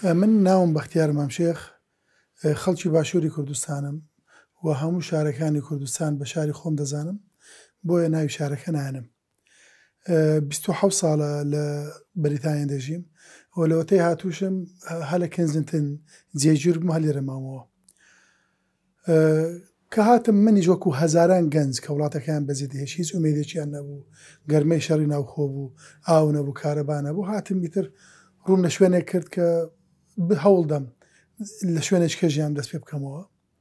من ناوم بەختیار مامشێخ خەڵکی باشووری کوردستانم و هەموو شارەکانی کوردستان بە شاری خۆم دەزانم بۆیە ناوی شارەکە نایەنم. 27 ساڵە لە بەریتانیا دەژیم و لەوەتەی هاتووشم هە لە کێنزنتن جێگیر بووم هە لێرە مامەوە. کە هاتم منیش وەکو هەزاران گەنج کە وڵاتەکەیان بەجێ هێش هیچ ئومێدێکیان نەبوو، گەرمەی شەڕی ناوخۆ بوو، ئاو نەبوو، کارەبا نەبوو، هاتم ئیتر ڕوون لە شوێنێک کرد کە هەوڵدەم لە شوێنێککە ژیان دەست پێ بکەمەوە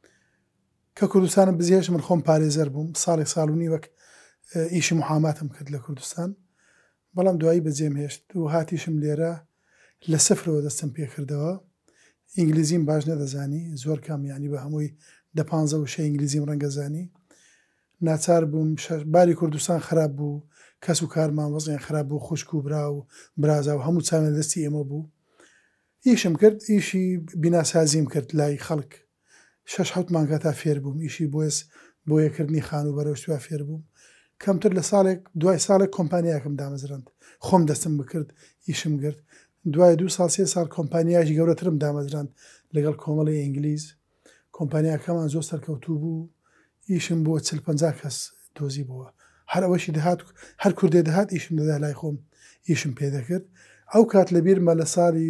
کە کوردستانم بزیێش من خۆم پارێزەر بووم ساڵێک ساڵونی وەک ئیشی محاماتم کرد لە کوردستان، بەڵام دوایی بەجێم هێشت و هاتیشم لێرە لە سەفرەوە دەستم پێ کردەوە. ئینگلیزیم باش نەدەزانی، زۆر کامیانی بە هەمووی 15 ئینگلیزیم ڕەنگەزانی. ناچار بووم باری کوردستان خراپ بوو، کەس و کارمان وەزیان خراپ بوو، خوشک و برا و برازا و هەموو چاوێ دەستی ئێمە بوو. ئیشم کرد، ئیشی بیناسازیم کرد لای خەڵک 6-7 مانگە تا فێر بووم، ئیشی بۆ یەکردنی خان و بەرەوشتوە فێر بووم. کەمتر لە دوای ساڵێک کۆمپانیاکەم دامەزراند، خۆم دەستم بکرد ئیشم کرد. دوای 2 ساڵ 3 ساڵ کۆمپانیایشی گەورەترم دامەزراند لەگەڵ کۆمەڵی ئینگلیز. کۆمپانیاکەمان زۆر سەرکەوتوو بوو، ئیشم بۆ 40-50 کەس دۆزی بووە. هەر ئەوەشی دەهات هەر کوردێ دەهات ئیشم دەدا لای خۆم ئیشم پێ دەکرد. ئەو کات لەبیرمە لە ساڵی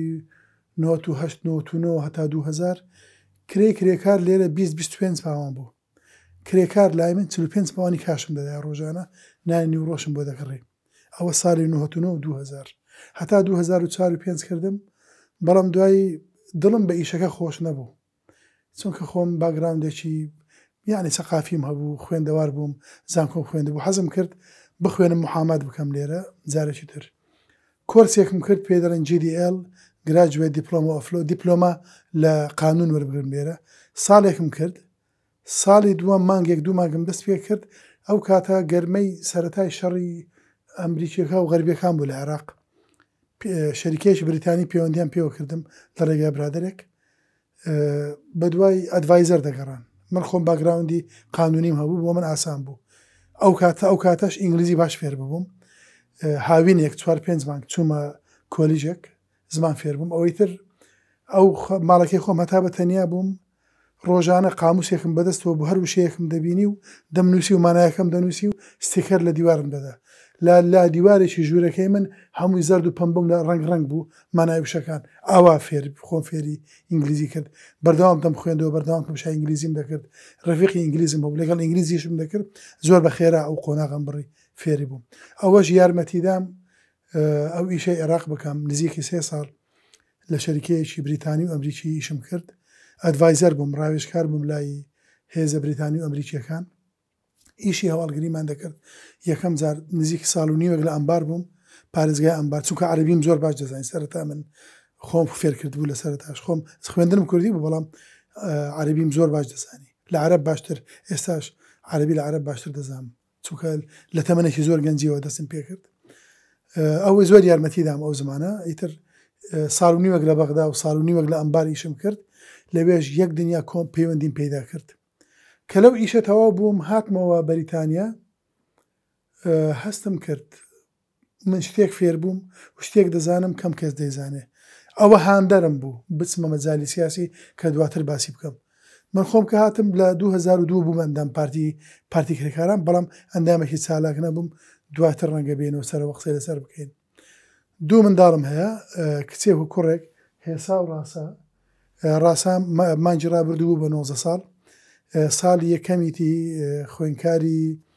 98-99 هەتا 2000 کرێکار لێرە 20-25 پاوان بوو. کرێکار لای من 45 پاوانی کاشم دەدا ڕۆژانە، نانی و ڕۆشم بۆ دەکڕێ. ئەوە ساڵی 99 و 2000 هەتا 2004-5 کردم، بەڵام دوایی دڵم بە ئیشەکە خۆش نەبوو، چونکە خۆم باگراوندێکی یعنی سەقافیم هەبوو، خوێندەوار بووم، زانکۆم خوێندبوو، حەزم کرد بخوێنم محامات بکەم لێرە. جارێکی تر کۆرسێکم کرد پێ دەڵێن GDL Graduate Diploma of Law، دیپلۆما لە قانون وەربگرم لێرە. ساڵێکم کرد، ساڵی دووەم مانگێک 2 مانگم دەست پێ کرد. ئەو کاتە گەرمەی سەرەتای شەڕی ئەمریکیەکە و غەربیەکان بوو لە عێراق. شەریکێکی بریتانی پەیوەندیان پێوە کردم لە ڕێگای برادێک، بە دوای ئەدڤایزەر دەگەڕان. من خۆم باگراوندی قانونیم هەبوو، بۆ من ئاسان بوو. ئەو کاتەش ئینگلیزی باش فێر ببووم، هاوینێک 4-5 مانگ چوومە کۆلیژێک زمان فێر بووم. ئەوەی تر ئەو ماڵەکەی خۆم هەتا بە تەنیا بووم، ڕۆژانە قاموسێکم بەدەستەوە بۆ هەر وشەیەکم دەبینی و دەمنووسی و مانایەکەم دەنووسی و ستیکەر لە دیوارم دەدا. لا دیوارێکی ژوورەکەی من هەمووی زەرد و پەمبم لە ڕنگ بوو مانای وشەکان. ئاوا خۆم فێری ئینگلیزی کرد، بەردەوام دەم خوێندەوە، بەردەوام کەمشا ئینگلیزیم دەکرد، ڕەفیقی ئینگلیزم بوو، لەگەڵ ئینگلیزیشم دەکرد، زۆر بە خێرا ئەو قۆناغم بڕی فێری بووم. ئەوەش یارمەتیدام ئەو ئیشەی عێراق بکەم. نزیکی 3 ساڵ لە شەریکەیەکی بریتانی و ئەمریکی ئیشم کرد، ئەدڤایزەر بووم، ڕاوێژکار بووم لای هێزە بریتانی و ئەمریکیەکان. ئیشی هەواڵگریمان دەکرد. یەکەم جار نزیکی ساڵ و نیوەک لە ئەمبار بووم، پارێزگای ئەمبار، چونکە عەرەبیم زۆر باش دەزانین. سەرەتا من خۆم فێر کرد بوو لە سەرەتاش، خۆم خوێندنم کوردی بوو، بەڵام عەرەبیم زۆر باش دەزانی. لە عەرەب باشتر، ئێستاش عەرەبی لە عەرەب باشتر دەزانم، چونکە لە تەمەنێکی زۆر گەنجیەوە دەستم پێ کرد. ئەوەی زۆر یارمەتیدام ئەو زمانە. ئیتر ساڵ و نیوەک لە بەغدا و ساڵ و نیوەک لە ئەمبار ئیشم کرد، لەوێژ یەک دنیا کۆم پەیوەندیم پەیدا کرد. کە لەو ئیشە تەواو بووم، هاتمەوە بەریتانیا. هەستم کرد من شتێک فێر بووم و شتێک دەزانم کەم کەس دەیزانێ. ئەوە هاندەرم بوو بچمە مەجالی سیاسی کە دواتر باسی بکەم. من خۆم کە هاتم لە 2002 بووم ئەندام پارتی کرێکاران، بەڵام ئەندامێکی چالاک نەبووم، دواتر ڕەنگە بێنەوە سەرەوە قسەی لەسەر بکەین. 2 منداڵم هەیە، کچێک و کوڕێک، هێسا و ڕاسا مانجی ڕابردوو بوو بە 19 ساڵ. ساڵی یەکەمیتی خوێندکاری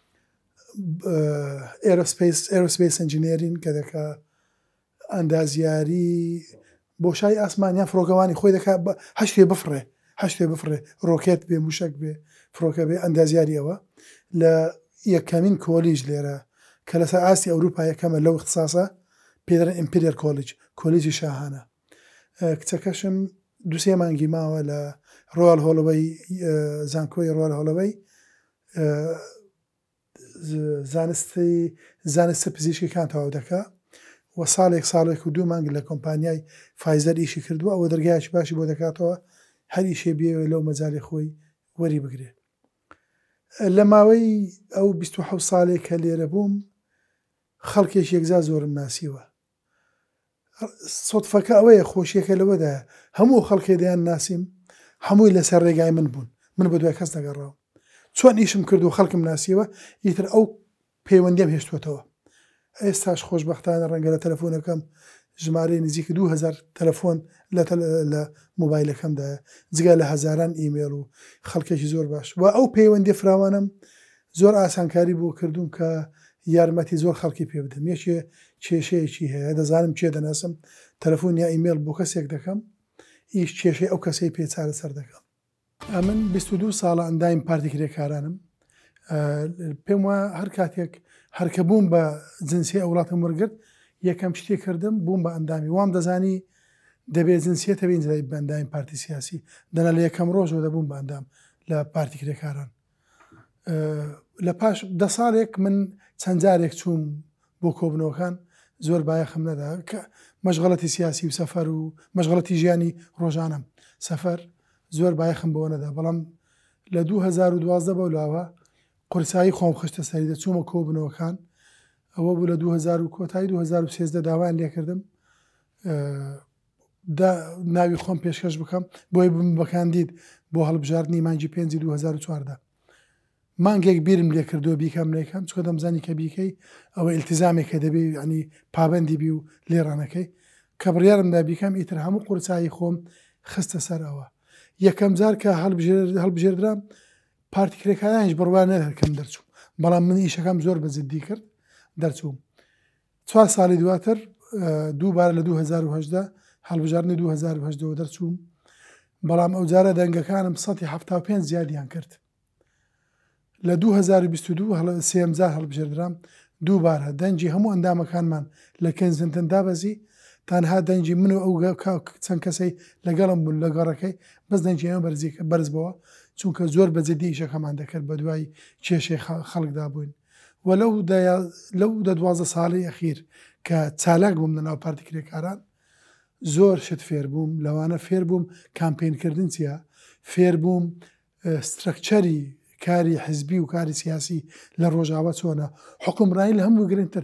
ئێرۆسپەیس ئەنجینێرین کە دەکا ئەندازیاری بۆ شای ئاسمانیان فڕۆکەوانی خۆی دەکا، هەشتێ بفڕێ، ڕۆکێت بێ، موشک بێ، فڕۆکە بێ، ئەندازیاری ئەوە لە یەکەمین کۆلیژ لێرە کە لەسەر ئاستی ئەوروپا یەکەمە لەو اختصاسە، پێدەڵێن ئیمپیریەل کۆلیجی شاهانە. کچەکەشم 2-3 مانگی ماوە لە ڕۆیال هۆڵەوەی، زانکۆی ڕۆیال هۆڵەوەی زانستە پزیشکیەکان تەواو دەکا و ساڵێک و 2 مانگ لە کۆمپانیای فایزەر ئیشی کردووە. ئەوە دەرگایکی باشی بۆ دەکاتەوە هەر ئیشێ بێوێ لەو مەجالی خۆی وەری بگرێ. لە ماوەی ئەو 27 ساڵێک کە لێرە بووم، خەڵکێکی یەکجا زۆرم ناسیوە. سۆتفەکە ئەوەیە خۆشیەکە لەوەدا هەموو خەڵکی دەیان ناسیم هەمووی لەسەر ڕێگای من بە دوای کەس نەگەڕاوە چۆن ئیشم کرد و خەڵکم ناسیوە ئیتر ئەو پەیوەندیم هێشتوتەوە ئێستاش خۆشبەختانە ڕەنگە لە تەلەفۆنەکەم ژمارەی نزیک 2000 تەلەفۆن لە مۆبایلەکەمدایە جگە لە هەزاران ئیمێل و خەڵکێکی زۆر باش و ئەو پەیوەندی فراوانم زۆر ئاسانکاری بۆ کردوم کە یارمەتی زۆر خەڵکی پێ بدەم یەکێ کێشەیەکی هەیە دەزانم چێ دەناسم تەلەفۆن یا ئیمێل بۆ کەسێک دەکەم ئیش کێشەی ئەو کەسەی پێ چارەسەر دەکەم ئەمن 22 ساڵە ئەندایم پارتی کرێکارانم پێم وە هەر کاتێک هەرکە بووم بە جنسی وڵاتم وەرگرت یەکەم شتێک کردم بووم بە ئەندامی وام دەزانی دەبێت جنسیەتە بینجای بە ئەندامی پارتی سیاسی دەنا لە یەکەم ڕۆژەوە دەبووم بە ئەندام لە پارتی کرێکاران لە پاش 10 ساڵێک من چەند جارێک چووم بۆ کۆبنەوەکان زۆر بایەخم نەدا کە مەشغەڵەتی سیاسی و سەفەر و مەشغەڵەتی ژیانی ڕۆژانم سەفەر زۆر بایەخم بۆ نەدا بەڵام لە 2012 بەولاوە قورسایی خۆم خشتە سەری دەچوومە کۆبنەوەکان ئەوە بوو لە 2000 و کۆتایی 2013 داوایان لێکردم ناوی خۆم پێشکەش بکەم بۆی بم بەکاندید بۆ هەڵبژاردننی مانگی 5 2014 مانگێک بیرم لێ کردو بیکەم لێکەم چکە دەمزانی کە بیکەی ئەوە ئیلتیزامێکە دەبێ ینی پابندی بی و لێرانەکەی کە بڕیارمدا بیکەم ئیتر هەموو قورسایی خۆم خستە سەرەوە یەکەم جار کە هەڵبژێردرام پارتی کرێکارانیش بڕوان نەدەکەم دەرچوو بەڵام من ئیشەکەم زۆر بەجددی کرد دەرچووم 4 ساڵی دواتر دووبارە لە 2010 هەڵبژاردننی 2010 دەرچووم بەڵام ئەو جارە دەنگەکانم 175 زیادیان کرد لە 2022 سێم جار هەڵبژێردرام دووبارە دەنجی هەموو ئەندامەکانمان لە کەنزنتن دابەزی تەنها دەنجی من و ئەو چەند کەسەی لەگەڵم بوون لە گەڕەکەی بەس دەنجی ئەمە بەرز بەوە چونکە زۆر بەجددی ئیشەکەمان دەکرد بە دوای کێشەی خەڵکدا بووین و لەو 12 ساڵی ئەخیر کە چالاک بووم لە ناو پارتی کرێکاران زۆر شت فێر بووم لەوانە فێر بووم کامپینکردن چیە فێر بووم سترەکچەری کاری حزبی و کاری سیاسی لە ڕۆژاوە چۆنە حکومڕانی لە هەموو گرنگتر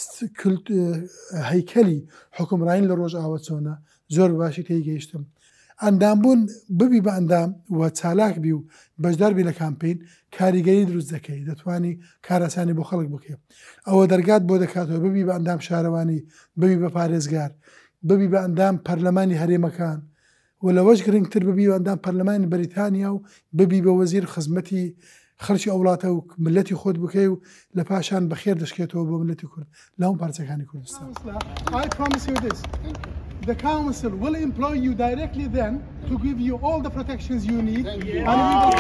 هەیکەلی حکومڕانی لە ڕۆژاوە چۆنە زۆر باشی تێیگەیشتم ئەندامبوون ببی بە ئەندام وە چالاک بی و بەشداربی لە کامپین کاریگەری دروست دەکەی دەتوانی کارەسانی بۆ خەڵک بکەیت ئەوە دەرگات بۆ دەکاتەوە ببی بە ئەندام شارەوانی ببی بە پارێزگار ببی بە ئەندام پەرلەمانی هەرێمەکان و لەوەش گرنگتر ببی بە ئەندام پەرلەمانی بەریتانیا و ببی بە وەزیر خزمەتی خەڵکی ئەوڵاتە و ملەتی خۆت بکەی و لە پاشان بەخێر دەشکێتەوە بۆ ملەتی کورد لە هەموو پارچەکانی کوردستان. The council will employ you directly then to give you all the protections you need, and we will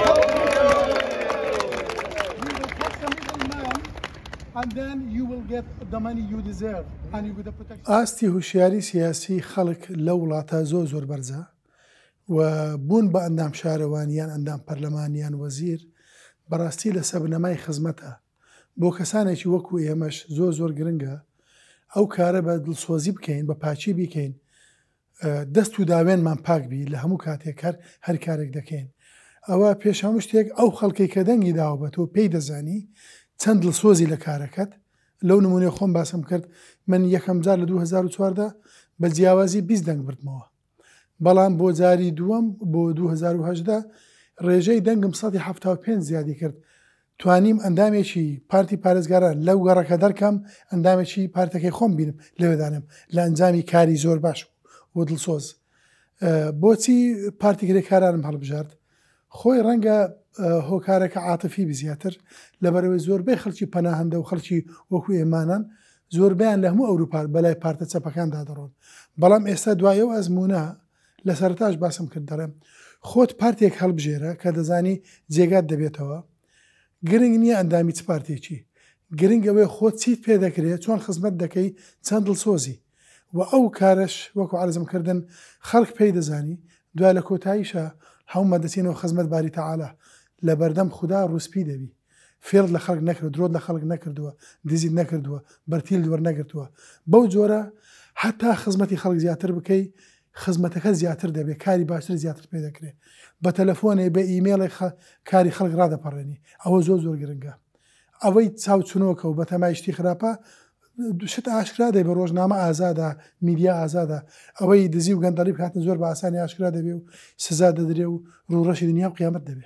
cut the middleman, and then you will get the money you deserve, and you get the protection. ئاستی هوشیاری سیاسی خەڵک لە وڵاتە زۆر بەرزە و بوون بە ئەندام شارەوانیان ئەندام پەرلەمانیان وەزیر بەڕاستی لە سەبنەمای خزمەتە بۆ کەسانێکی وەکو ئێمەش زۆر گرنگە ئەو کارە بە دڵسۆزی بکەین بە پاچی بیکەین دەست و داوێنمان پاکبی لە هەموو کاتێک هەر کارێک دەکەین ئەوە پێش هەموو شتێک ئەو خەڵکی کە دەنگی داوەبێتەوە پێی دەزانی چەند دڵسۆزی لە کارەکەت لەو نمونێ خۆم باسم کرد من یەکەم جار لە 2014 بە جیاوازی 20 دەنگ بردمەوە بەڵام بۆ جاری دووەم بۆ 2010 ڕێژەی دەنگم 175 زیادی کرد توانیم ئەندامێکی پارتی پارێزگاران لەو گەڕەکە دەرکەم ئەندامێکی پارتەکەی خۆم بینم لەوێدانم لە ئەنجامی کاری زۆر باش و دڵسۆز بۆچی پارتی کرێکارانم هەڵبژارد خۆی ڕەنگە هۆکارەکە عاتفی بزیاتر لەبەرەوەی زۆربەی خەڵکی پەناهەندە و خەڵکی وەکو ئێمانان زۆربیان لە هەموو ئەوروپا بەلای پارتە چەپەکاندا دەڕۆن بەڵام ئێستا دوایەوە ئەزمونە لە سەرتاش باسم کرد دەڕێم خۆت پارتێک هەڵبژێرە کە دەزانی جێگات دەبێتەوە گرنگ نییە ئەندامی چ پارتێکی گرنگ ئەوەی خۆت چیت پێ دەکرێت چۆن خزمەت دەکەی چەند دڵسۆزی و ئەو کارش وەکو عرزمکردن خەڵک پێی دەزانی دوای لە کۆتاییشە هەموو دەچینەوە خزمەت باری تەعالا لە بەردەم خوددا ڕوسپی دەبی فێڵ لە خەڵک نەکرد درۆت لە خەڵک نەکردووە دزیت نەکردووە بەرتیل دووەرنەگرتووە بەو جۆرە حتا خزمەتی خەڵک زیاتر بکەی خزمەتەکە زیاتر دەبێت کاری باشتر زیاتر پێ دەکرێت بە تەلەفۆنێ بە ئیمێڵی کاری خەڵک ڕادەپەڕێنی ئەوە زۆر گرنگە ئەوەی چاوچنۆکە و بە تەمایشتی خراپە شت ئاشکرا دەبێ بە ڕۆژنامە ئازادە میدیا ئازادە ئەوەی دزی و گەندەڵی بکاتن زۆر بە ئاسانی ئاشکرا دەبێ و سزا دەدرێ و ڕوڕەشی دنیا و قیامەت دەبێ.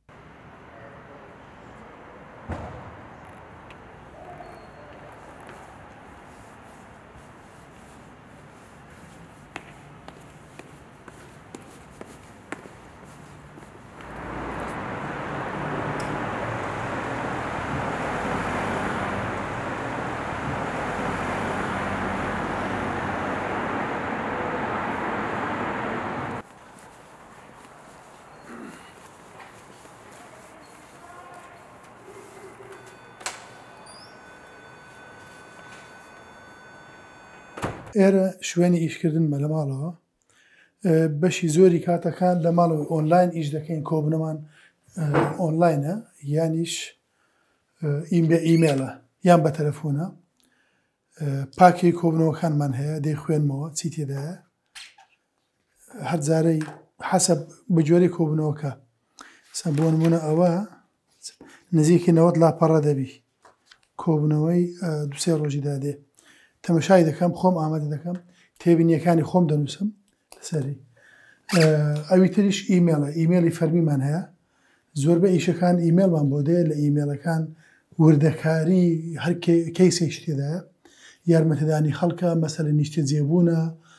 ئێرە شوێنی ئیشکردنمە لە ماڵەوە بەشی زۆری کاتەکان لە ماڵەوەی ئۆنلاین ئیش دەکەین کۆبنەمان ئۆنلاینە یانیش ئیمێلە یان بە تەلەفۆنە پاکی کۆبنەوەکانمان هەیە دەی خوێنمەوە چی تێدایە هەر جارەی حەسەب بە جۆرەی کۆبنەوەکە بۆ نمونە ئەوە نزیکی 90 لاپەڕە دەبی کۆبنەوەی دوسێ ڕۆژی دادێ تەمەشای دەکەم خۆم ئامادە دەکەم تێبینیەکانی خۆم دەنووسم لەسەری ئەوی تریش ئیمێلە ئیمێلی فەرمیمان هەیە زۆربەی ئیشەکان ئیمێلمان بۆ دێ لە ئیمێلەکان وردەکاری هەر کەیسێک تێدایە یارمەتەدانی خەڵکە مەسەلە نیشتە جێبوونە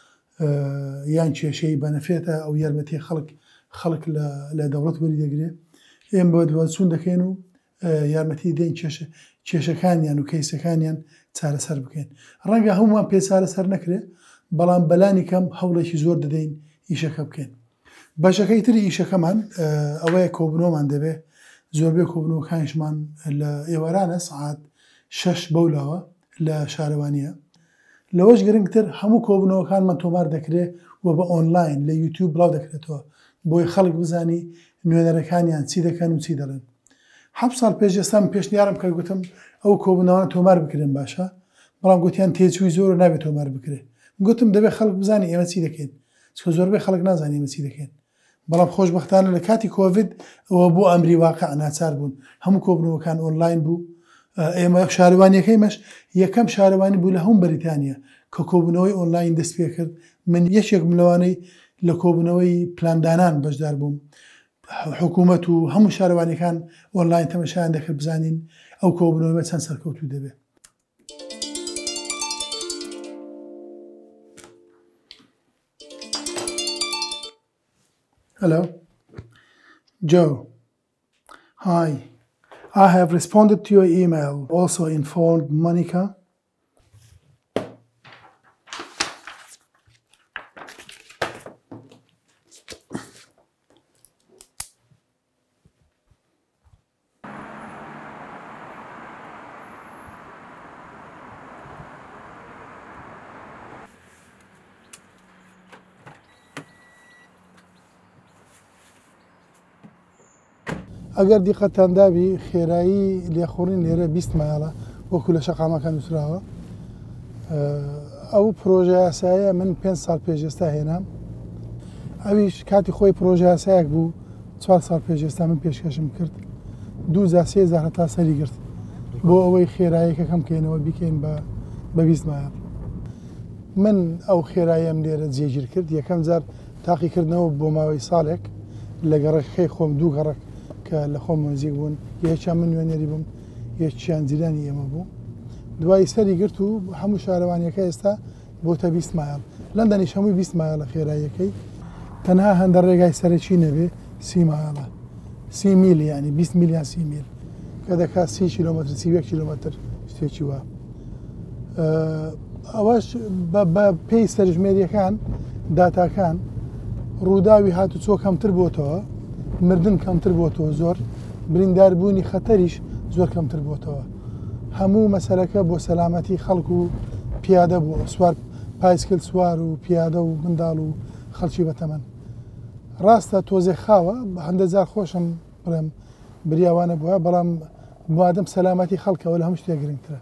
یان کێشەی بەنەفێتە ئەو یارمەتی خەڵک لە دەوڵەت وەری دەگرێ ئێمە بە دووەچوون دەکەین و یارمەتی دێن کێشەکانیان و کەیسەکانیان چارەسەر بکەین ڕەنگە هەمومان پێ چارەسەر نەکرێ بەڵام بەلانی کەم هەوڵێکی زۆر دەدەین ئیشەکە بکەین بەشەکەی تری ئیشەکەمان ئەوەیە کۆبنەوەمان دەبێ زۆربەی کۆبنەوەکانیشمان لە ئێوارانە سعات 6 بەولاوە لە شارەوانیە لەوەش گرنگتر هەموو کۆبنەوەکانمان تۆمار دەکرێت و بە ئۆنلاین لە یوتیوب بڵاو دەکرێتەوە بۆی خەڵک بزانی نوێنەرەکانیان چی دەکەن و چی دەڵێن 7 ساڵ پێش ئێستام پێشنیارم کرد گوتم ئەو کۆبنەوەانە تۆمار بکرێن باشە بەڵام گوتیان تێچووی زۆر نابێت تۆمار بکرێ گوتم دەبێت خەڵک بزانانی ئێمە چی دەکەین چکە زۆربەی خەڵک نازانی ئێمە چی دەکەین بەڵام خۆشبەختانە لە کاتی کۆڤید ئەوە بۆ ئەمری واقع ناچار بوون هەموو کۆبنەوەکان ئۆنلاین بوو ئێمە شارەوانیەکەیمەش یەکەم شارەوانی بوو لە هەموو بەریتانیا کە کۆبنەوەی ئۆنلاین دەست پێ کرد من یەکێکم لەوانەی لە کۆبنەوەی پلاندانان بەشدار بووم حکوومەت و هەموو شارەوانەکان ئۆنلاین تەمەشایان دەکرد بزانین ئەو کۆبنەوەی بە چەند سەرکەوتوو دەبێت Hello, Joe. Hi. I have responded to your email. Also informed Monica. ئەگەر دیقەتان دابی خێرایی لێخوڕین لێرە 20 مایڵە وەکو لە شەقامەکان نووسراوە ئەو پرۆژە یاساییە من 5 ساڵ پێش ئێستا هێنام ئەویش کاتی خۆی پرۆژە یاسایەک بوو 4 ساڵ پێش ئێستا من پێشکەشم کرد 2003 تا سەری گرت بۆ ئەوەی خێراییەکەکەم بکەینەوە بیکەین بە 20 مایڵ من ئەو خێراییم لێرە جێگیر کرد یەکەم جار تاقیکردنەوە بۆ ماوەی ساڵێک لە گەڕەکەی خۆم دوو گەڕک کە لە خۆم نزیک بوون یەکیان من نوێنەری بووم یەکیان جیرانی ئێمە بوو دوای سەری گرت و هەموو شارەوانیەکە ئێستا بۆتە 20 مایل لەندەنیش هەمووی 20 مایلە خێراییەکەی تەنها هەندە ڕێگای سەرەکی نەبێ 30 مایلە 30 میل ینی 20 میل یان 30 میل کە دەکات 30 کیلۆمەتر 31 کیلۆمەتر شتێکی وە ئەوەش بە پێی سەرژمێریەکان داتاکان ڕووداوی هاتوچۆ کەمتر بۆتەوە مردن کەمتر بۆتەوە زۆر برینداربوونی خەتەریش زۆر کەمتر بۆتەوە هەموو مەسەلەکە بۆ سەلامەتی خەڵک و پیادە بوو سوار پایسکل سوار و پیادە و منداڵ و خەڵکی بەتەمەن ڕاستە تۆزێک خاوە هەندە جار خۆشم بڵێم بریاوانە بووە بەڵام بادەم سەلامەتی خەڵکەوە لە هەموو شتێک گرنگترە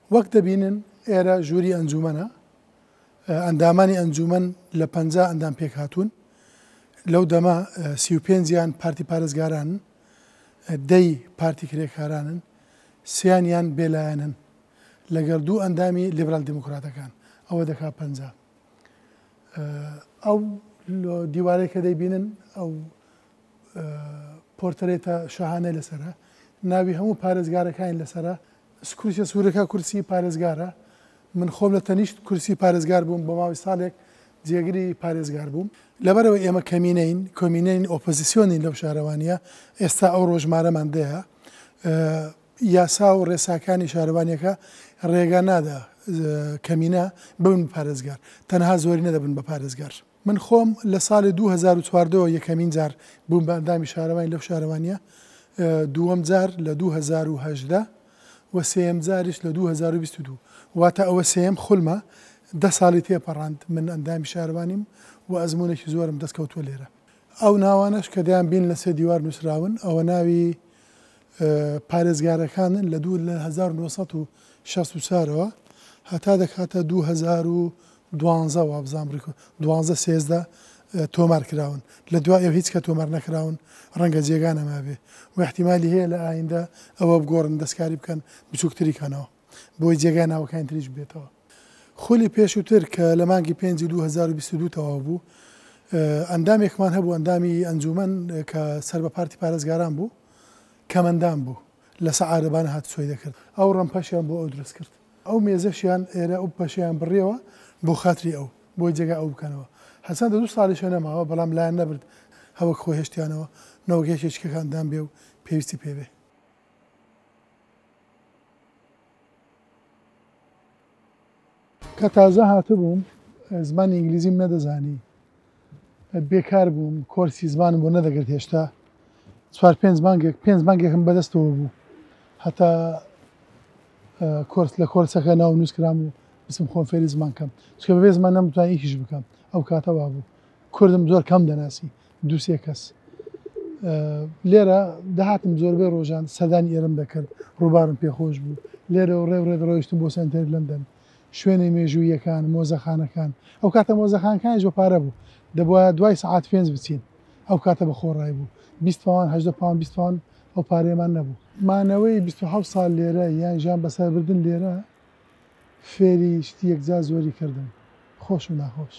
وەک دەبینن ئێرە ژووری ئەنجومەنە ئەندامانی ئەنجومەن لە 50 ئەندام پێک هاتوون لەو دەما 35یان پارتی پارێزگارانن 10 پارتی کرێکارانن 3یان بێلایەنن لەگەڵ 2 ئەندامی لیبرال دیموکراتەکان ئەوە دەکا 50 ئەو دیوارەی کە دەیبینن ئەو پۆرترێتە شاهانەی لەسەرە ناوی هەموو پارێزگارەکانی لەسرە سکوریشە سوورەکە کورسی پارێزگارە من خۆم لە تەنیشت کورسی پارێزگار بووم بۆ ماوەی ساڵێک جێگری پارێزگار بووم لەبەرەوە ئێمە کەمینەین کۆمینەین ئۆپۆزیسیۆنین لەو شارەوانیە ئێستا ئەو ڕۆژمارەمان دەیە یاسا و ڕێساکانی شارەوانیەکە ڕێگا نادا کەمینە ببن پارێزگار تەنها زۆری نەدەبن بە پارێزگار من خۆم لە ساڵی 2014 یەکەمین جار بووم بە ئەندامی شارەوانی لەو شارەوانیە دووەم جار لە 2018 و سێم جاریش لە 2022 واتە ئەوە سێم خولمە 10 ساڵی تێپەڕاند من ئەندامی شارەوانیم و ئەزمونێکی زۆرم دەستکەوتووە لێرە ئەو ناوانش کە دەیان بین لە سێ دیوار نووسراون ئەوە ناوی پارێزگارەکانن لە 1964ەوە هەتا دەکاتە 2012 وابزان بڕی 12 تۆمار کراون لە دوای ئەو هیچ کە تۆمار نەکراون ڕەنگە جێگانەما بێ و احتیمالی هەیە لە ئایندە ئەوە بگۆڕن دەستکاری بکەن بچووکتری کەنەوە بۆی جێگا ناوەکانی تریش بێتەوە خولی پێشووتر کە لە مانگی 5 2022 تەواو بوو ئەندامێکمان هەبوو ئەندامی ئەنجومەن کە سەر بە پارتی پارێزگاران بوو کەمەندان بوو لە سەعارەبانە هات سۆی دەکرد ئەو ڕەمپەشیان بۆ ئەو دروست کرد ئەو مێزەشیان ئێرە ئەو پەشیان بڕێەوە بۆ خاتری ئەو بۆی جێگا ئەو بکەنەوە هەسان 2 ساڵیشە نەماوە بەڵام لایەن نەبرد هەوە خۆ هێشتیانەوە نەوەگەشێکەکاندان بێ و پێویستی پێبێ کە تازە هاتبووم زمانی ئینگلیزیم نەدەزانی بێکار بووم کۆرسی زمانم بۆ نەدەگرت هێشتا 4-5 مانگێکم بەدەستەوە بوو هەتا کۆرس لە کۆرسەکە ناو نووسکرام و بسم خۆم فێری زمان کەم چکە بەبێ زمان نەمتوانی هیچیش بکەم ئەو کاتەوا بوو کوردم زۆر کەم دەناسی 2-3 کەس لێرە داهاتم زۆربەی ڕۆژان سەردانی ئێرەم دەکرد ڕووبارم پێخۆش بوو لێرە ڕێڕۆیشتم بۆ سنتەر لەندەن شوێنی مێژوویەکان مۆزەخانەکان ئەو کاتە مۆزەخانەکانی زۆر پارە بوو دەبووە دوای سەعات پێنج بچین ئەو کاتە بە خۆڕای بوو 20 پاوان 80 پاوان 20 پاوان ئەو پارەیەمان نەبوو مانەوەی 27 ساڵ لێرە یان ژیان بەسەربردن لێرە فێری شتی یەکجار زۆری کردم خۆش و ناخۆش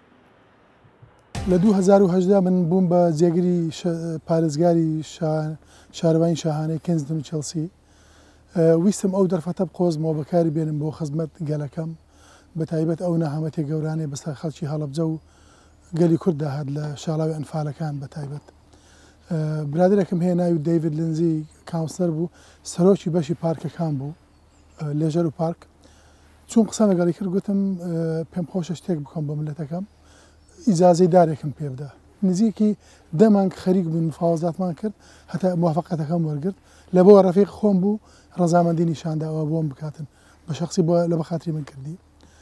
لە 2018 من بووم بە جێگری پارێزگاری شارەوانی شاهانەی کێنزدن و چێلسی ویستم ئەو دەرفەتە بقۆزمەوە بەکاری بێنم بۆ خزمەت گەلەکەم بە تایبەت ئەو نەهامەتی گەورانەی بەسەر خەڵکی هەڵەبجە و گەلی کورد داهات لە شاڵاوی ئەنفالەکان بە تایبەت برادرێکم هەیە ناوی دەیڤید لنزی کاونسلەر بوو سەرۆکی بەشی پارکەکان بوو لێژەر و پارک چون قسە لەگەڵی کرد گوتم پێم خۆشە شتێک بکەم بە ملەتەکەم ئیجازەی دارێکم پێ بدە نزیکی دەمانگ خەریک بوون مفاوەزاتمان کرد هەتا موافقەتەکەم وەرگرت لە بۆ ڕەفیق خۆم بوو ڕەزامەندی نیشانداوە بۆم بکاتن بە شخصی لە بەخاتری من کردی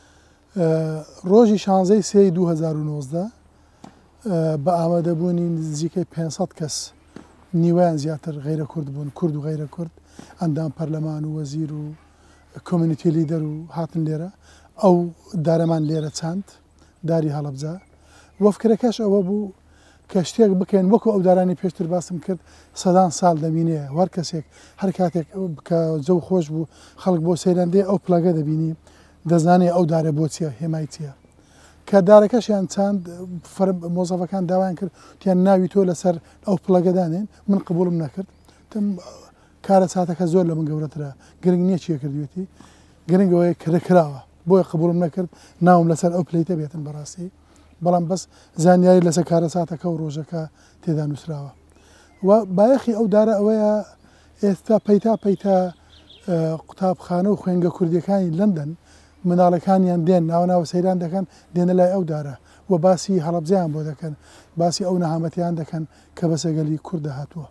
ڕۆژی 16 سێی 2019 بە ئامادەبوونی نزیکەی 500 کەس نیوەیان زیاتر غیرە کورد بوون کورد و غیرە کورد ئەندام پەرلەمان و وەزیر و کۆمیونیتی لیدەر و هاتن لێرە ئەو دارەمان لێرە چاند داری هەڵەبجە وەفکرەکەش ئەوە بوو کە شتێک بکەین وەکو ئەو دارانی پێشتر باسم کرد سەدان ساڵ دەبینێ وەر کەسێک هەر کاتێک کە جەو خۆش بوو خەڵک بۆ سەیران دێ ئەو پلەگە دەبینی دەزانێ ئەو دارە بۆ چییە هێمای چییە کە دارەکەشیان چاند مۆزەفەکان داوایان کرد تیان ناوی تۆ لەسەر ئەو پلەگەدانێن من قبولم نەکرد کارە چاتەکە زۆر لە من گەورەترە گرنگ نییە چیە کردوێتی گرنگەوەی کراوە بۆیە قبولم نەکرد ناوم لەسەر ئەو پلیتە بێتن بەڕاستی بەڵام بەس زانیاری لەسەر کارە چاتەکە و ڕۆژەکە تێدا نووسراوە و بایەخی ئەو دارە ئەوەیە ئێستا پەیتا قوتابخانە و خوێنگە کوردیەکانی لەندەن مناڵەکانیان دێن ناوە سەیران دەکەن دێنە لای ئەو دارە و باسی هەڵەبجەیان بۆ دەکەن باسی ئەو نەهامەتیان دەکەن کە بەسەگەلی کوردە هاتووە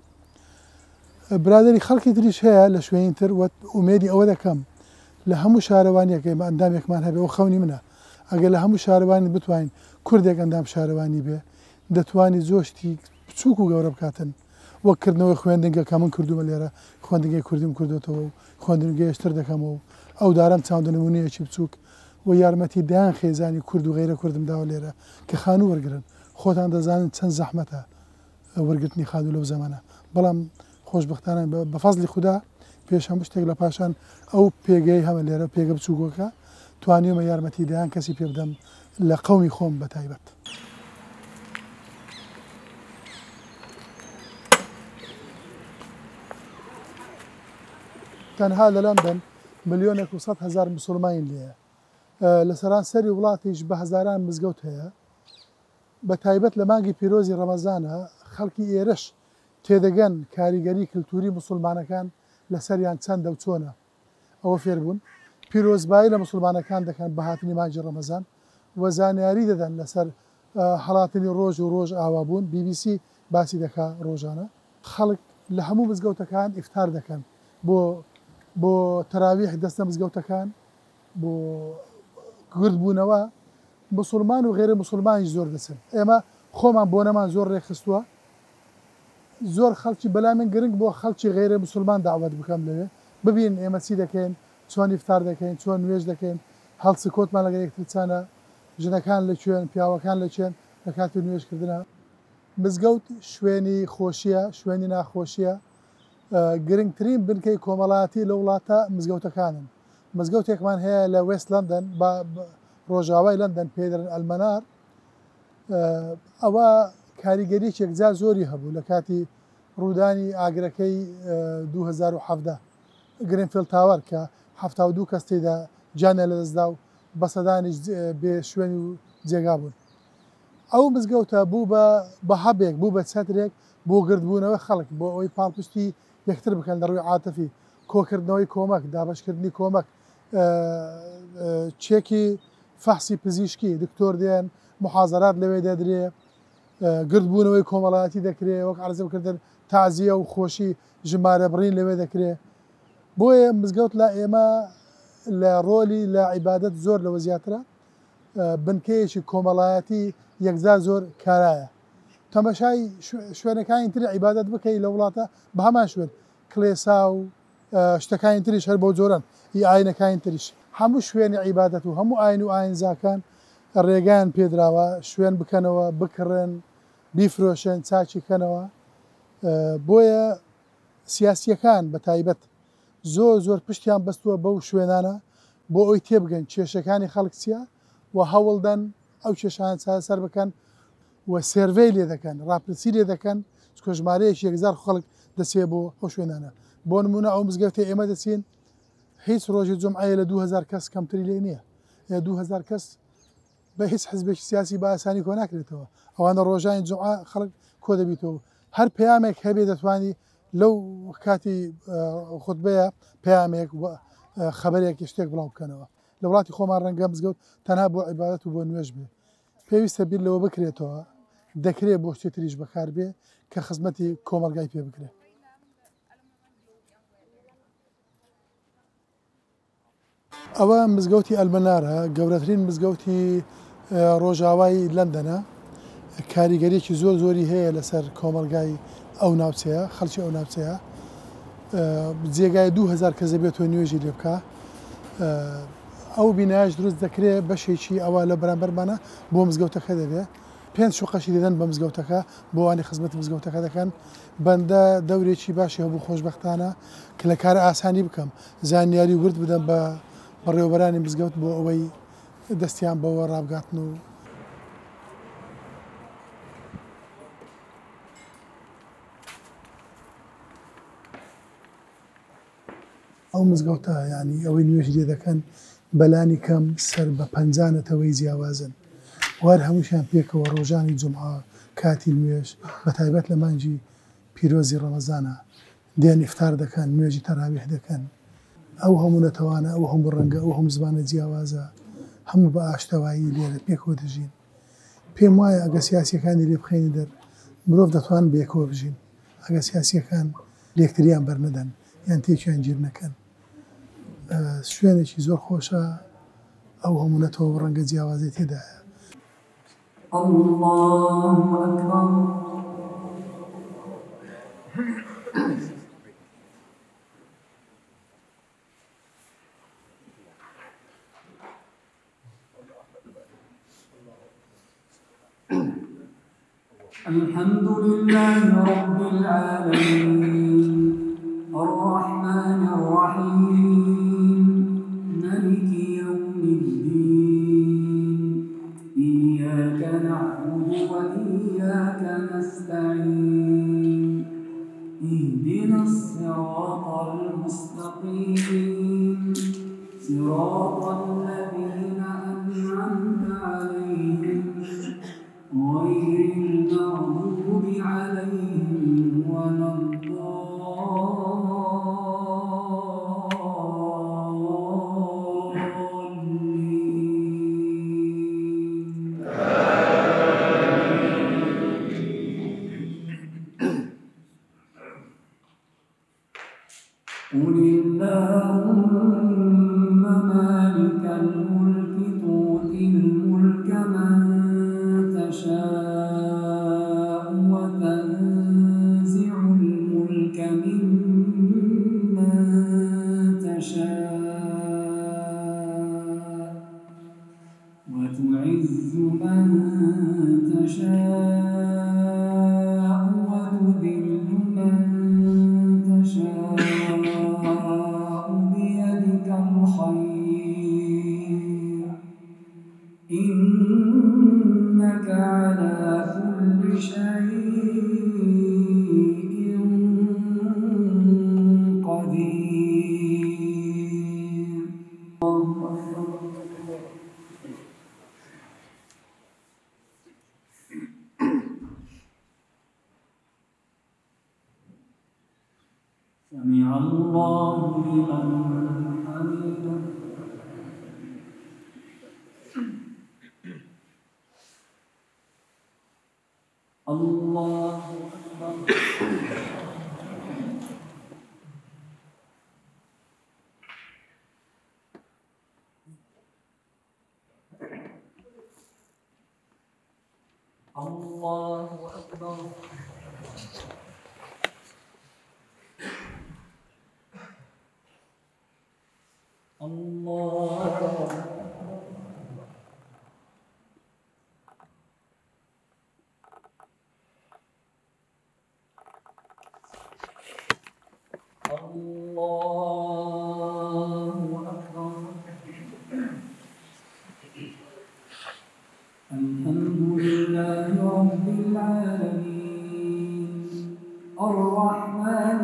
برادری خەڵکی تریش هەیە لە شوێنی تر ئومێدی ئەوە دەکەم لە هەموو شارەوانیەکەی ئەندامێکمان هەبێ ئەو خەونی منە ئەگەر لە هەموو شارەوانی بتوانین کوردێک ئەندام شارەوانی بێ دەتوانی زۆشتی بچووک و گەورە بکاتن وەککردنەوەی خوێندنگە کە من کردومە لێرە خوێندنگەی کوردیم کردوێتەوە و خوێندنگەی شتر دەکەمەوە ئەو دارم چاودنمونەیەکی بچووک و یارمەتی دایان خێزانی کورد و غیرە کوردم داوە لێرە کە خانوو وەرگرن خۆتان دەزانن چەند زەحمەتە وەرگرتنی خانوو لەو زەمانە بەڵام خۆشبەختانە بە فەزلی خوددا پێش هەموو شتێک لە پاشان ئەو پێگەی هەمە لێرە پێگە بچووکۆکە توانیومە یارمەتی دایان کەسی پێ بدەم لە قەومی خۆم بە تایبەت. تەنها لە لەندەن 1,100,000 مسلمانین لێیە لە سەرانسەری وڵاتیش بە هەزاران مزگەوت هەیە بە تایبەت لە مانگی پیرۆزی ڕەمەزانە خەڵکی ئێرەش تێدەگەن کاریگەری کللتوری مسلمانەکان لەسەریان چەندە و چۆنە ئەوە فێربوون پیرۆزبایی لە مسلمانەکان دەکەن بە هاتنی مانگی ڕەمەزان و زانیاری دەدەن لەسەر هەڵاتنی ڕۆژ و ڕۆژ ئاوابوون BBC باسی دەکا ڕۆژانە خەڵک لە هەموو مزگەوتەکان ئیفتار دەکەن بۆ تەراویح دەستە مزگەوتەکان بۆ گردبوونەوە مسلمان و غێرە مسلمانی زۆر دەچن ئێمە خۆمان بۆ نەمان زۆر ڕێخستووە زۆر خەڵکی بەلا من گرنگ بۆ خەڵکی غێرە مسلمان داوات بکەم لەوێ ببین ئێمە چی دەکەین چۆن ئیفتار دەکەین چۆن نوێژ دەکەین هەڵسی کۆتمان لەگە یەکترچانە ژنەکان لەکوێن پیاوەکان لەکوێن لە کاتی نوێژکردنە مزگەوت شوێنی خۆشیە شوێنی ناخۆشیە گرنگترین بنکەی کۆمەڵایەتی لە وڵاتە مزگەوتەکانن مزگەوتێکمان هەیە لە وێست لەندەن ڕۆژاوای لەندەن پێدرن ئەلمەنار ئەوە کاریگەریەکێک جا زۆری هەبوو لە کاتی ڕوودانی ئاگرەکەی 2017 گرنفیل تاوەر کە 72 کەس تێدا جانە لە دەستدا و بەسەدانیش بێ شوێنی و جێگا بوون ئەو مزگەوتە بوو بە هەبێک بوو بە چەترێک بۆ گردبوونەوە خەڵک بۆ ئەوەی پاڵپشتی یەکتر بکەن لە ڕووی عاتفی کۆکردنەوەی کۆمەک دابشکردنی کۆمەک چێکی فەحسی پزیشکی دکتۆر دێن محازەرات لەوێ دەدرێ گردبوونەوەی کۆمەڵایەتی دەکرێت وەک عەرزەکردن تازیە و خۆشی ژمارە بڕین لەوێ دەکرێت بۆیە مزگەوت لە ئێمە لە ڕۆلی لە عیبادەت زۆر لەوە زیاترە بنکەیەکی کۆمەڵایەتی یەکجار زۆر کارایە تەمەشای شوێنەکانی تر عیبادەت بکەی لە وڵاتە بە هەمان شوێن کلێسا و شتەکانی تریش هەر بۆ جۆرن هی ئاینەکانی تریش هەموو شوێنی عیبادەت و هەموو ئاین و ئاینزاکان ڕێگان پێدراوە شوێن بکەنەوە بکڕن بیفرۆشن چاچی کەنەوە بۆیە سیاسیەکان بە تایبەت زۆر پشتیان بەستووە بەو شوێنانە بۆ ئەوی تێبگەن کێشەکانی خەڵک چییە و هەوڵدەن ئەو کێشان سەر بکەن و سێرڤەی لێ دەکەن ڕاپرسی لێ دەکەن ژمارەیەکی یەکجار خەڵک دەچێت بۆ ئەو شوێنانە بۆ نمونە ئەو مزگەوتەی ئێمە دەچین هیچ ڕۆژی جمعەیە لە 2000 کەس کەمتری لێ نییە 2000 کەس بە هیچ حزبێکی سیاسی بە ئاسانی کۆ ناکرێتەوە ئەوانە ڕۆژانی جمعە خەڵک کۆ دەبیتەوە هەر پەیامێک هەبێ دەتوانی لەو کاتی خوتبەیە پەیامێک خەبەرێکی شتێک بڵاو بکەنەوە لە وڵاتی خۆمان ڕەنگە مزگەوت تەنها بۆ عیبادەت و بۆ نوێژ بێ پێویستە بیر لەوە بکرێتەوە دەکرێت بۆ شتێ تریش بەکار بێ کە خزمەتی کۆمەلگای پێ بکرێت ئەوە مزگەوتی ئەلمەنارە گەورەترین مزگەوتی ڕۆژاوای لەندەنە کاریگەریەکی زۆری هەیە لەسەر کۆمەلگای ئەو ناوچەیە خەڵکی ئەو ناوچەیە جێگای 2000 کەس دەبێتەوە نوێژی لێ بکە ئەو بینایش دروست دەکرێت بەشێکی ئەوە لە بەرامبەرمانە بۆ مزگەوتەکە دەبێت 5 شوقەشی دەدەن بە مزگەوتەکە بۆ وانی خزمەتی مزگەوتەکە دەکەن بەندە دەورێکی باشی هەبوو خۆشبەختانە کە لە کارە ئاسانی بکەم زانیاری ورد بدەم بە بەڕێوەبەرانی مزگەوت بۆ ئەوەی دەستیان بەوە ڕابگاتن و ئەو مزگەوتە ینی ئەوەی نوێژی لێ دەکەن بەلانی کەم سەر بە پەنجانەتەوەی جیاوازن وار هەمووشیان پێکەوە ڕۆژانی جمعە کاتی نوێژ بە تایبەت لە مانجی پیرۆزی ڕەمەزانە دێن ئیفتار دەکەن نوێژی تەراویح دەکەن ئەو هەموو نەتەوانە ئەو هەموو ڕەنگە ئەو هەموو زمانە جیاوازە هەموو بە ئاشتەوایی لێرە پێکەوە دەژین پێم وایە ئەگە سیاسیەکانی لێ بخەینی دەر مرۆڤ دەتوان بێکەوە بژین ئەگە سیاسیەکان لێکتریان بەرنەدەن یان تێکیان گیر نەکەن شوێنێکی زۆر خۆشە ئەو هەموو نەتەوە ڕەنگە جیاوازی تێدایە الله أكبر الحمد لله رب العالمين الرحمن الرحيم مالك يوم الدين إياك نعبد وإياك نستعين اهدنا الصراط المستقيم صراط الذين أنعمت عليهم غير المغضوب عليهم ولا قل اللهم مالك الملك تؤتي الملك من تشاء وتنزع الملك ممن تشاء وتعز من تشاء وتذل من تشاء بيدك الخير إنك على كل شيء قدير. سمع الله لمن حمده. الله أكبر. الله أكبر. الله أكبر. الله أكبر. الحمد لله رب العالمين الرحمن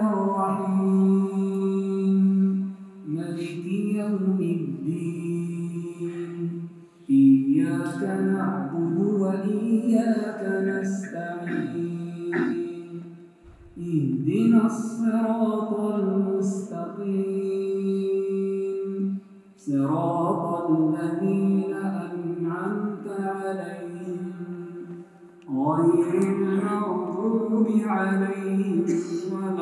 الرحيم مالك يوم الدين إياك نعبد وإياك نستعين اهدنا الصراط المستقيم صراط الذين أنعمت عليهم غير المغضوب عليهم ولا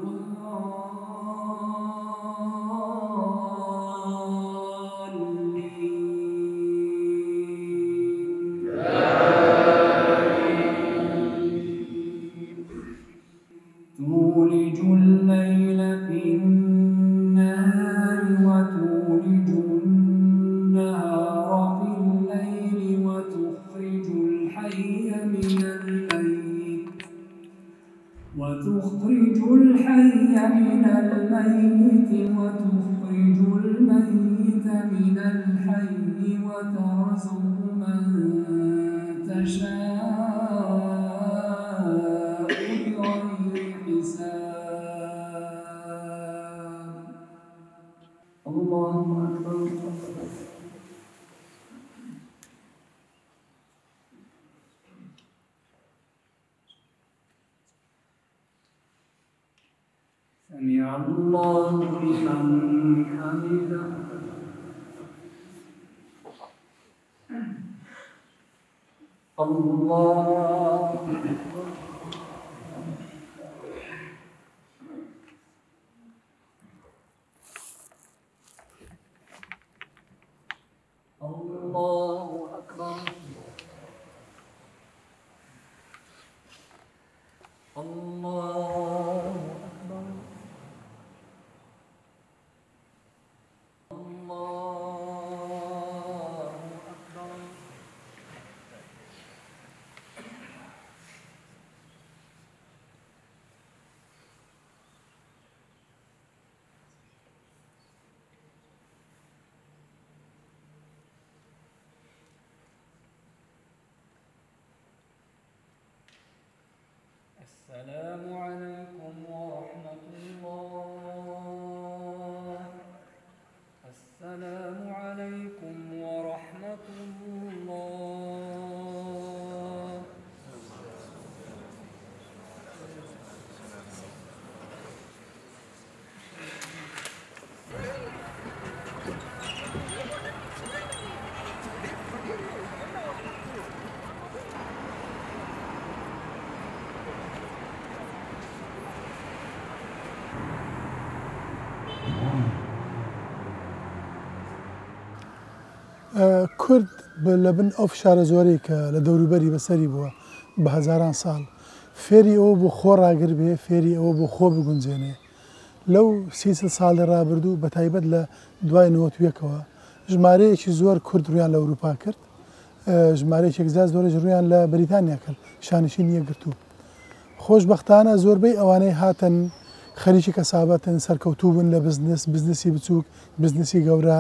تولج الليل في النهار وتولج النهار في الليل وتخرج الحي من الميت وتخرج الميت الميت من الحي وترزق من تشاء بغير حساب. الله أكبر. سمع الله لمن حمده. الله أكبر. الله أكبر. الله أكبر. الله أكبر. السلام عليكم ورحمة الله. السلام عليكم ورحمة الله. کورد لەبن ئەو فشارە زۆرەی کە لە دەوروبەری بەسەری بووە بە هەزاران ساڵ فێری ئەوە بۆ خۆ ڕاگر بێ فێری ئەوە بۆ خۆ بگونجێنێ لەو 30 ساڵی ڕابردوو بە تایبەت لە دوای 91ەوە ژمارەیەکی زۆر کورد ڕویان لە ئەوروپا کرد ژمارەیەکێک زۆرەش ڕویان لە بەریتانیا کرد شانشین یەکگرتوو خۆشبەختانە زۆربەی ئەوانەی هاتن خەریکی کەسابەتن سەرکەوتوو بن لە بزنسی بچووک بزنسی گەورە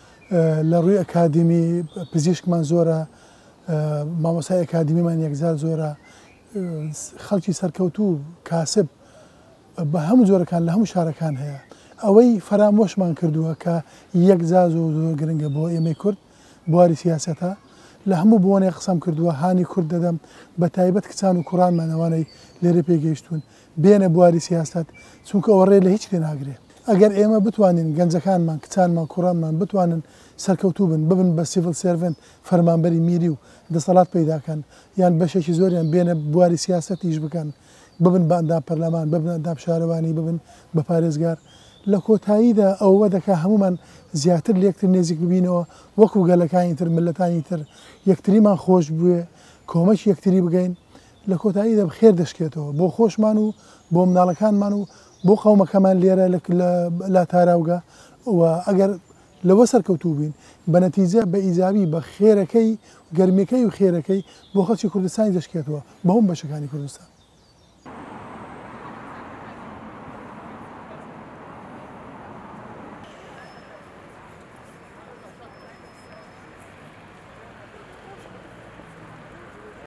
لە ڕووی ئەکادمی پزیشکمان زۆرە مامۆسای ئەکادمیمان یەکجار زۆرە خەڵکی سەرکەوتوو کاسب بە هەموو جۆرەکان لە هەموو شارەکان هەیە ئەوەی فەرامۆشمان کردووە کە یەکجار زۆر گرنگە بۆ ئێمەی کورد بواری سیاسەتە لە هەموو بۆنێ قسەم کردووە هانی کورد دەدەم بە تایبەت کچان و کوڕانمان ئەوانەی لێرە پێگەیشتون بێنە بواری سیاست چونکە ئەوە ڕێ لە هیچ لێ ناگرێت ئەگەر ئێمە بتوانین گەنجەکانمان کچانمان کوڕانمان بتوانن سەرکەوتوو ببن بە سیڤل سێڤنت فەرمانبەری میری و دەسەڵات پەیداکەن یان بەشێکی زۆریان بێنە بواری سیاسەتیش بکەن ببن بە ئەندام پەرلەمان ببن ئەندام شارەوانی ببن بە پارێزگار لە کۆتاییدا ئەوە دەکا هەمومان زیاتر لە یەکتر نێزیک ببینەوە وەکو گەلەکانی تر ملەتانی تر یەکتریمان خۆش بووێ کۆمەکی یەکتری بگەین لە کۆتاییدا خێر دەشکێتەوە بۆ خۆشمان و بۆ مناڵەکانمان و بۆ قەومەکەمان لێرە لە تاراوگە و ئەگەر لەوە سەرکەوتوو بین بە نەتیجە بە ئیجابی بە خێرەکەی گەرمیەکەی و خێرەکەی بۆ خەڵکی کوردستانی دەشکێتەوە بە هەموو بەشەکانی کوردستان